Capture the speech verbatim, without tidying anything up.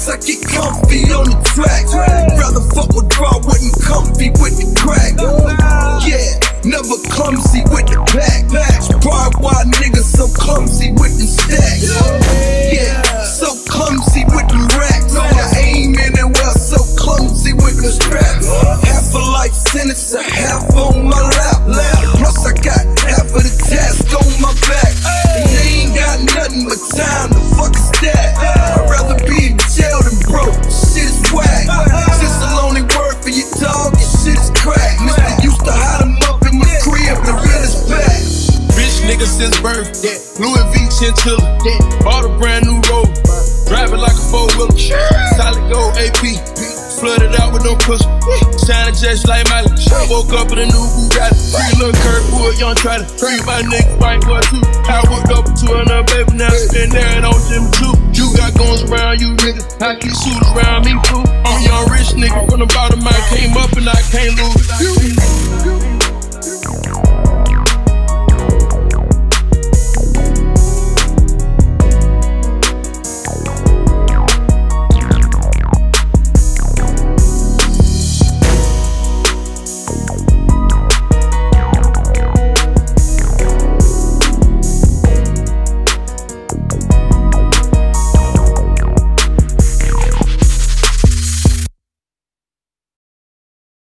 I get comfy on the track. Rather fuck with draw, wasn't comfy with the crack. Yeah, never clumsy with the pack. Probably why niggas so clumsy with the stacks. Yeah, so clumsy with the racks. I aim in and well, so clumsy with the straps. Half a life sentence, a half on my lap. Plus I got half of the task on my back. And they ain't got nothing but time. The fuck is that? I'd rather be in jail than broke. Shit is whack. Just a lonely word for your dog. Your shit is crack. Mister used to hide him up in my crib. The real is back. Rich nigga since birth. Louis V chinchilla. Bought a brand new road. Drive it like a four-wheeler. Solid gold A P. Flooded out with no cushion. Shining just like Miley. Woke up in a new Bugatti. Free little Kirkwood, young try to free my nigga, white boy too. I woke up to another baby, now spin there and on them too. You got guns around you, nigga. I keep shooters around me too. I'm a young rich nigga from the bottom. I came up and I can't lose.